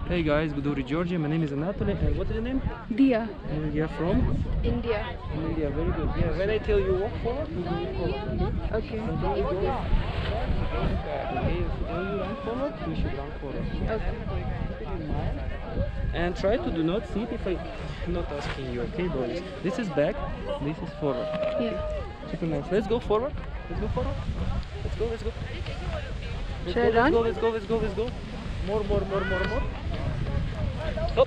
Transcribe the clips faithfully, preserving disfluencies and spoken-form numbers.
Hey guys, Guduri Georgia. My name is Anatoly, and what is your name? Dia. And you're from? India. India. Very good. Yeah. When I tell you walk forward, you will walk forward. Okay. And then you go. Okay. If I tell you run forward, you should run forward. Okay. And try to do not sit if I'm not asking you. Okay, boys. This is back. This is forward. Yeah. Super nice. Let's go forward. Let's go forward. Let's go. Let's go. Let's Should go, I let's run? go. Let's go. Let's go. Let's go. More, more, more, more, more. Стоп!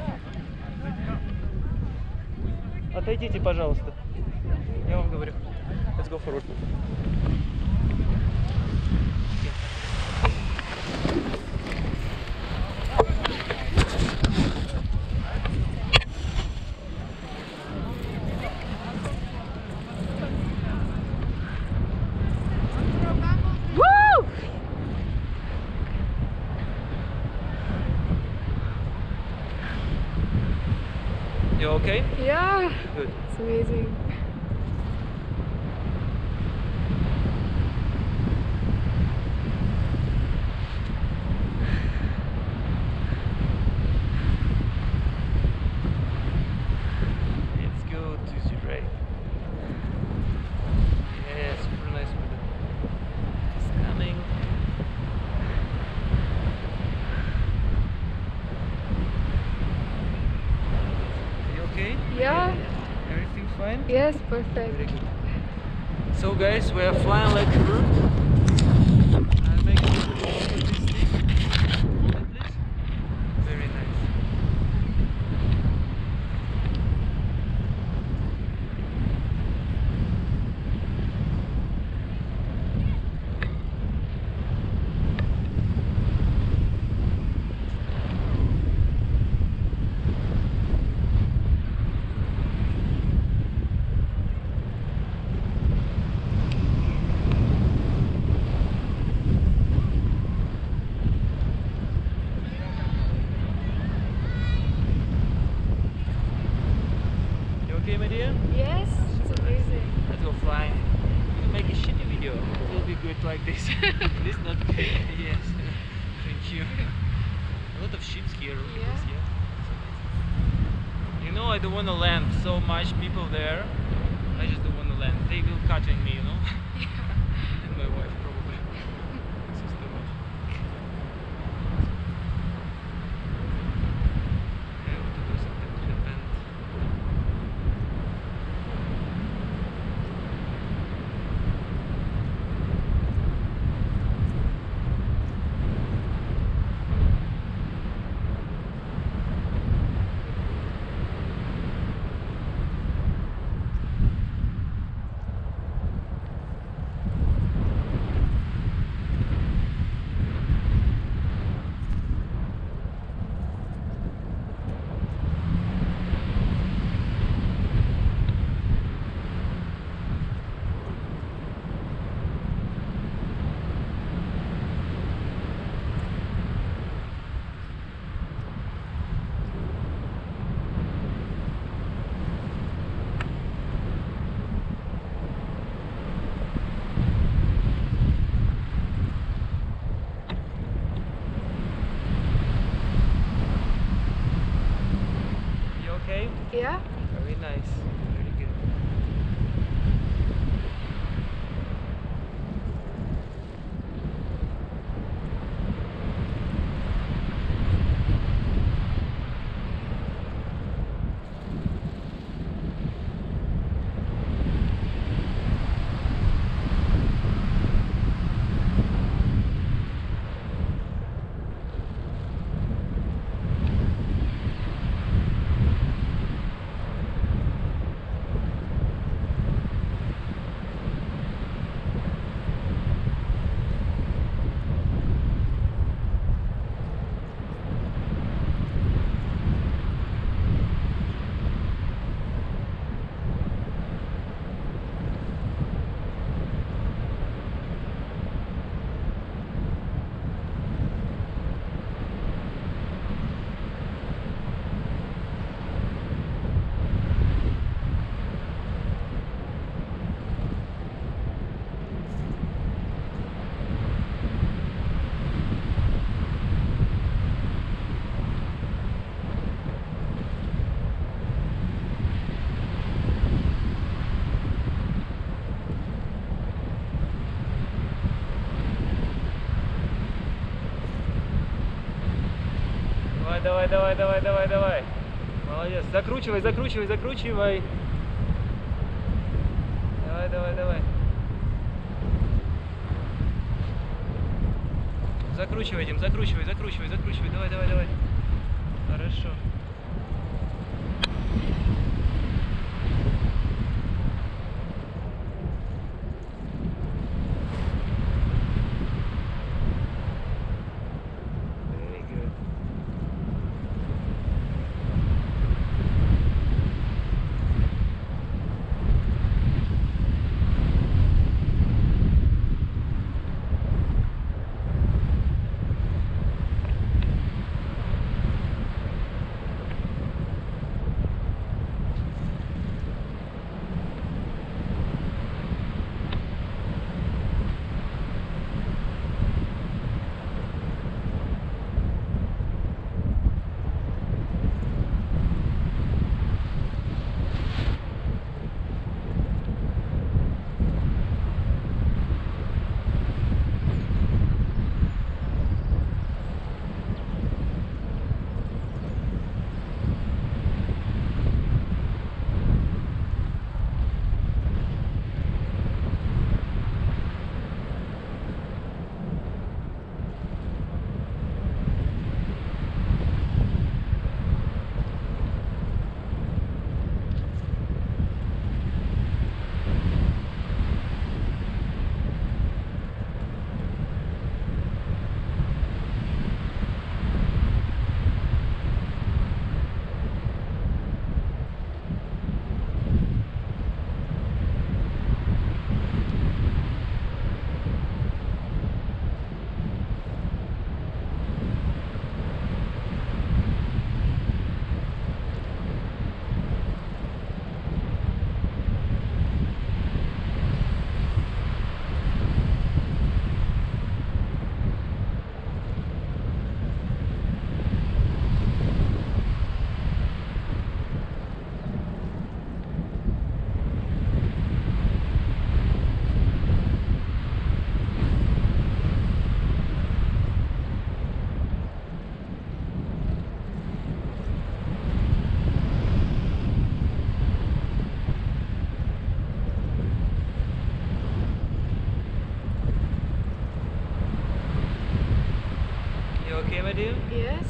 Отойдите, пожалуйста. Я вам говорю. Let's go forward. Woo! You okay? Yeah. Good. It's amazing. Let's go to the right. Yeah, super nice with it. It's coming. Are you okay? Yeah. Everything fine? Yes, Very perfect. good. So guys, we are flying like a bird. I'll make it with this stick. Hold it, please. Very nice. You okay, my dear? Yes, it's amazing. Let's go flying. We can make a shitty video. It will be good like this. This not good. Yes. Thank you. A lot of ships here. Look at this, yeah. You know, I don't want to land so much people there. I just don't want to land. They will cutting me, you know. And my wife probably. This is too much. I have to do something to the bend. You okay? Yeah. Very nice. Very good. Давай, давай, давай, давай, давай, давай. Молодец. Закручивай, закручивай, закручивай. Давай, давай, давай. Закручивай, Дим, закручивай, закручивай, закручивай. Давай, давай, давай. Хорошо. Very good. You okay, my dear? Yes.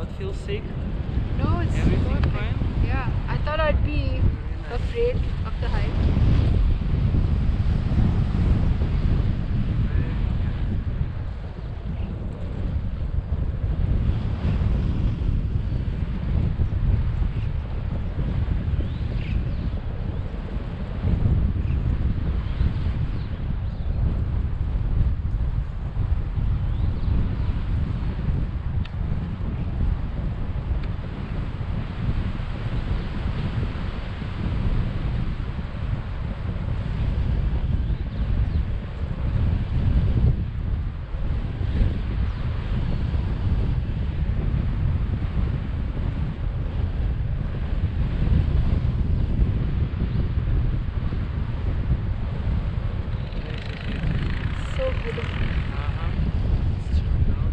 not feel sick? No, it's Everything perfect. fine? Yeah, I thought I'd be Very nice. afraid of the height. So beautiful. Uh-huh. It's turned out.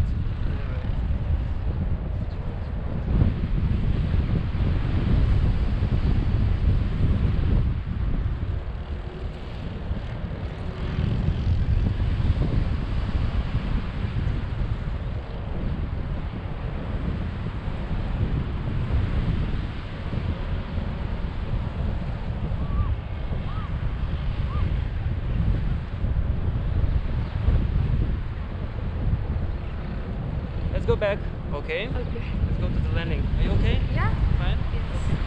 Let's go back, okay? Okay. Let's go to the landing. Are you okay? Yeah? Fine? Yes.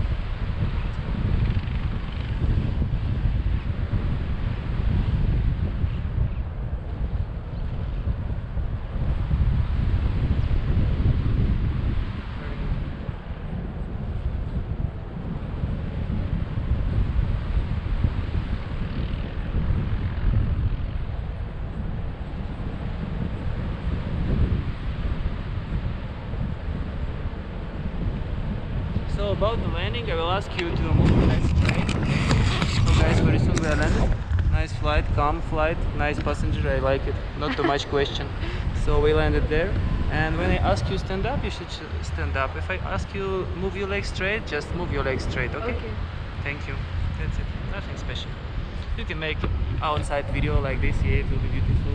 So about the landing, I will ask you to move the next train. So guys, very soon we are landed. Nice flight, calm flight, nice passenger, I like it. Not too much question. So we landed there. And when I ask you stand up, you should sh- stand up. If I ask you move your legs straight, just move your legs straight, okay? Okay. Thank you. That's it. Nothing special. You can make outside video like this, yeah, it will be beautiful.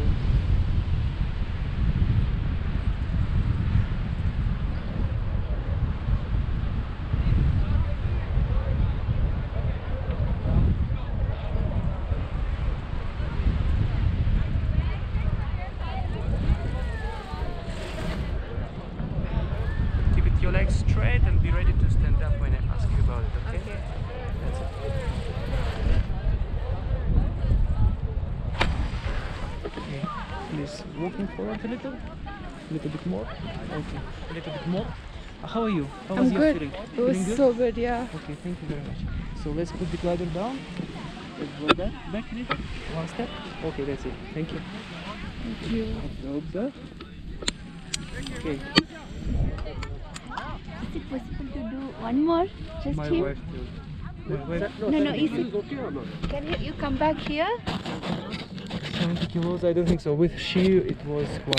Keep it your legs straight and be ready to stand up when I ask you about it, okay? Okay. That's it. Okay. Please walking forward a little. A little bit more. Okay. A little bit more. Uh, How are you? How was I'm your good. feeling? It was Feeling good? so good, yeah. Okay, thank you very much. So let's put the glider down. Let's go back, back a little. One step. Okay, that's it. Thank you. Thank you. Observe. Okay. Is it possible to do one more? Just My him? wife too. My wife. No, no, is it, can you, you come back here? seventy kilos, I don't think so. With she, it was quite